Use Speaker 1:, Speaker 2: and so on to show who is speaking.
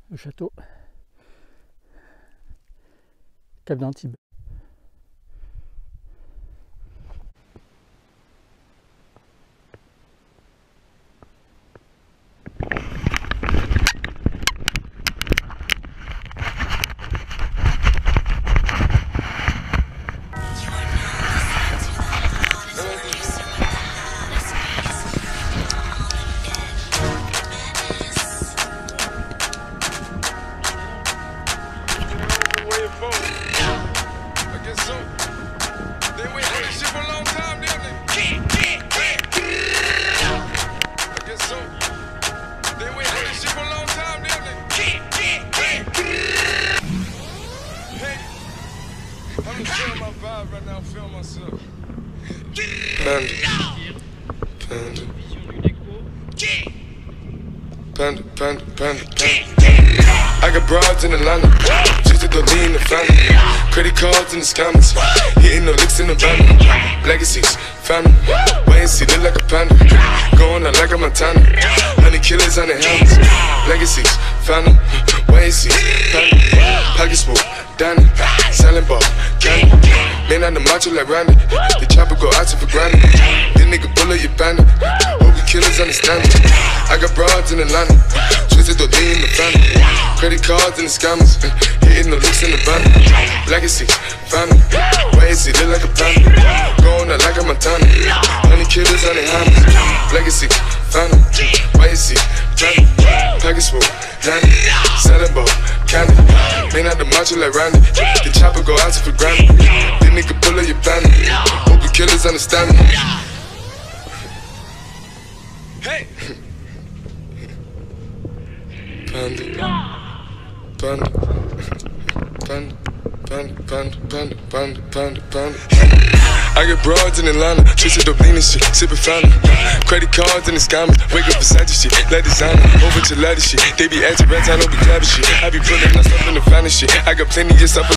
Speaker 1: le château Cap d'Antibes.
Speaker 2: Panda. I got broads in Atlanta, just to throw in the family. Credit cards in the scammers, hitting the licks in the van. Legacies, family, wait and see, look like a panda. Going out like a Montana, 100 killers on their helmets. Legacies, family, wait and see, family. Pockets full, Danny, selling ball, candy. Man on the macho like Randy, the chopper go out for granted. This nigga bullet, you bandit. Hope the killers understand it. I got broads in Atlanta, twisted the D in the family. Credit cards and the scammers, hitting the licks in the van. Legacies, family, wait and see, look like a panda. Going out like a Montana, 100 killers on their hands. Legacies, family, wait and see, family. Package full, Danny, selling ball, candy. Man out the macho like Randy, the chopper go out for granted. This nigga bullet, you bandit. Hope the killers understand me. Hey! Panda. I get broads in Atlanta, twisted dope lean and shit, sippin' fountain. Credit cards and the scammers, wake up beside shit, let designer, over to leather shit. They be acting rats, I don't be clapping shit. I be pulling myself in the finest shit. I got plenty of stuff.